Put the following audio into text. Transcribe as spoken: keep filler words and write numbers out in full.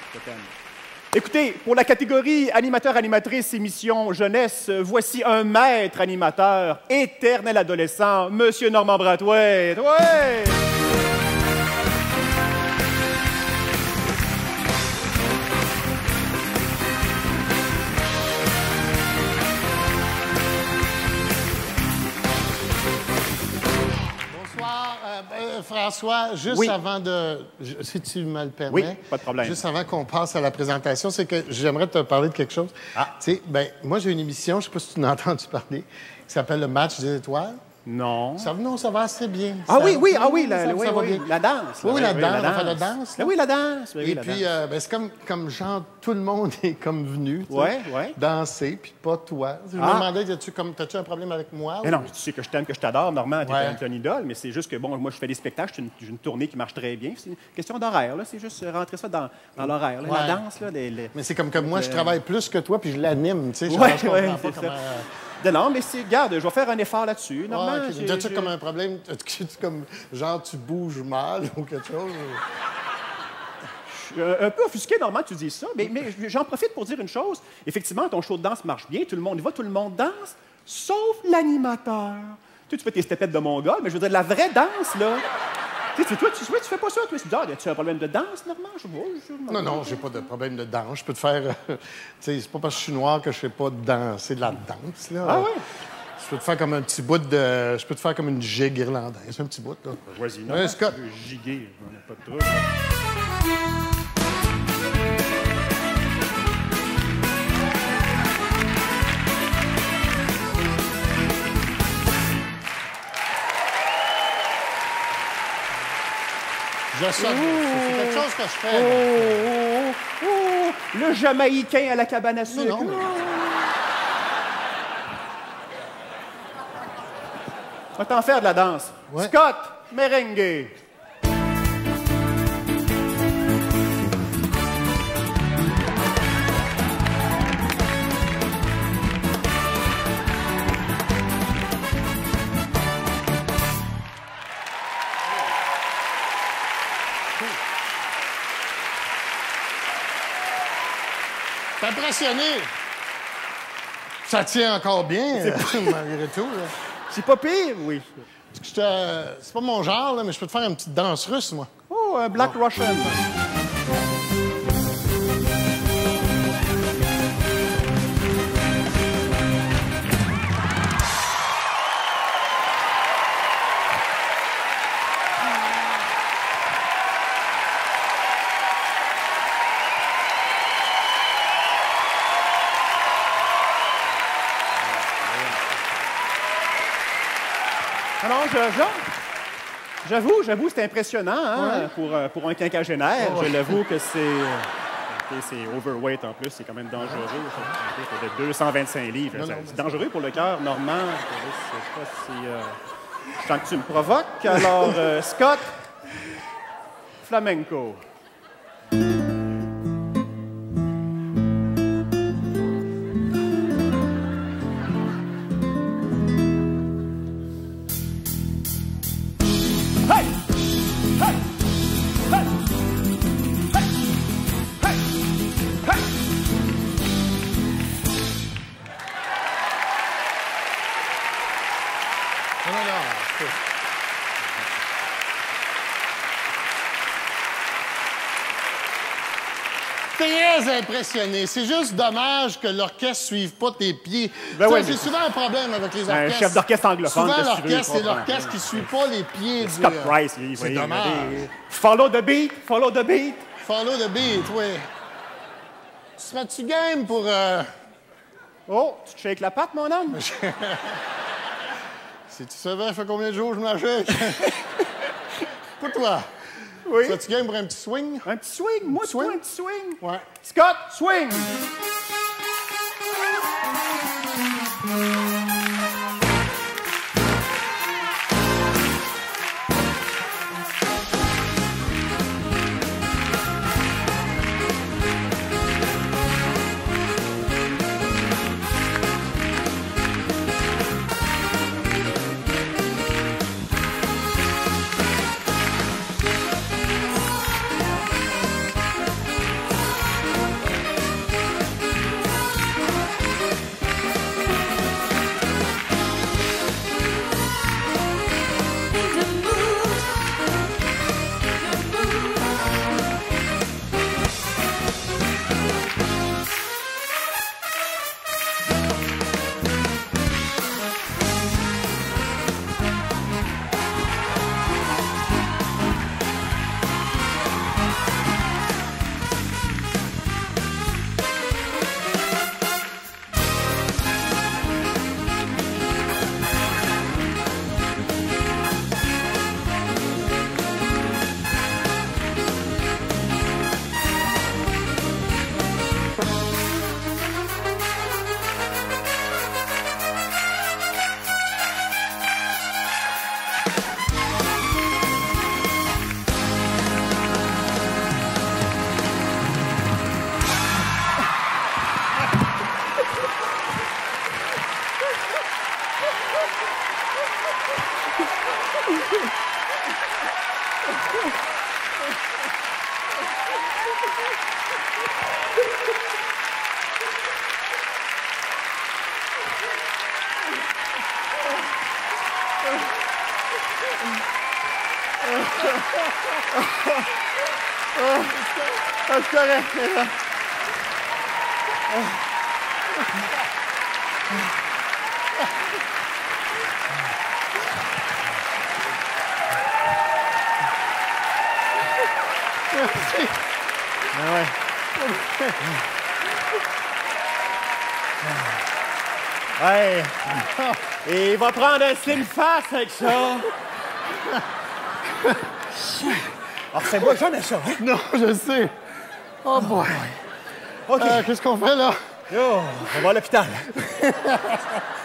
Je t'aime. Écoutez, pour la catégorie animateur-animatrice émission jeunesse, voici un maître animateur, éternel adolescent, Monsieur Normand Brathwaite. Ouais! Euh, François, juste oui. avant de... Je, si tu me le permets. Oui, pas de problème. Juste avant qu'on passe à la présentation, c'est que j'aimerais te parler de quelque chose. Ah. Tu sais, ben, moi, j'ai une émission, je ne sais pas si tu en as entendu parler, qui s'appelle Le Match des étoiles. Non. Ça, non, ça va assez bien. Ah ça, oui, oui, ah oui, ça, la, ça, oui, ça va oui, bien. la danse. Oui, oui, la, oui, danse, la on danse. fait la danse. Là. Oui, la danse. Oui, Et la puis, danse. euh, ben, c'est comme, comme genre, tout le monde est comme venu. Oui, oui. Danser, puis pas toi. Je Ah. me demandais, as-tu comme, as-tu un problème avec moi? Mais ou... non, tu sais que je t'aime, que je t'adore, Normand, t'es Ouais. un, une idole, mais c'est juste que, bon, moi, je fais des spectacles, j'ai une, j'ai une tournée qui marche très bien. C'est une question d'horaire, là. C'est juste rentrer ça dans, dans l'horaire. là. Ouais. La danse, là, les... les... Mais c'est comme que moi, je Euh, travaille plus que toi, puis je l'anime, tu sais. Je Ouais, je comprends ouais, pas c'est comment... ça. Non, non, mais c'est, regarde, je vais faire un effort là-dessus. Normand, Ouais, j'ai- okay. As-tu j'ai- comme un problème? As-tu comme, genre, tu bouges mal ou quelque chose? Je suis un peu offusqué, Normand, tu dis ça, mais, mais j'en profite pour dire une chose. Effectivement, ton show de danse marche bien, tout le monde y va, tout le monde danse, sauf l'animateur. Tu sais, tu fais tes stepettes de mongol, mais je veux dire, la vraie danse, là... Tu sais, toi, tu, tu fais pas ça, toi. Tu dis, ah, as-tu un problème de danse, Normand? Je vois, je... Non, non, j'ai pas de problème de danse. Je peux te faire... euh, tu sais, c'est pas parce que je suis noir que je sais pas danser de la danse, là. Ah ouais? Je peux te faire comme un petit bout de... Je peux te faire comme une gigue irlandaise, un petit bout, là. Vas-y, non. Ouais, Scott. Tu veux giguer, on n'a pas de trouble. Je sonne. C'est quelque chose que je fais. Oh, oh, oh, le Jamaïcain à la cabane à sucre. Non, non. On va t'en faire de la danse. Ouais. Scott, merengue. T'es impressionné. Ça tient encore bien, malgré tout, là. C'est pas pire, oui. Je te- C'est pas mon genre, là, mais je peux te faire une petite danse russe, moi. Oh, un Black Russian. Alors, je, je- j'avoue, j'avoue, c'est impressionnant hein, Ouais. pour, euh, pour un quinquagénaire. Ouais. Je l'avoue que c'est... euh, ok, c'est overweight en plus, c'est quand même dangereux. Ça fait deux cent vingt-cinq livres. Non, Ça- non, c'est dangereux pour le cœur, Normand. Je sais pas si... euh, je sens que tu me provoques. Alors, euh, Scott, flamenco. Hey! Hey! Hey! Hey! Hey! Hey! Non, non, non. c'est pas- Très impressionné. C'est juste dommage que l'orchestre suive pas tes pieds. Ben Ça, ouais, c'est mais- souvent un problème avec les Un orchestres. chef d'orchestre anglophone, Souvent, qu'est-ce que tu veux, l'orchestre, c'est il comprend. l'orchestre qui suit pas les pieds du... Scott euh, Price, il C'est va y dommage. aller. Follow the beat, follow the beat. Follow the beat, oui. Serais-tu game pour... euh, Oh, tu te shakes la patte, mon homme? Si tu savais, ça fait combien de jours que je me la shake? Pour toi. Oui. Serais-tu game pour un petit swing? Un petit swing, moi, tu Swing? vois, un petit swing. Ouais. Scott, swing! Ah, c'est correct, là. Merci. Ah ouais. Ouais. Et il va prendre un slim fast avec ça. Alors, c'est moi jamais ça, hein? Non, je sais. Oh boy. OK. Euh, Qu'est-ce qu'on fait là? Yo, on va à l'hôpital.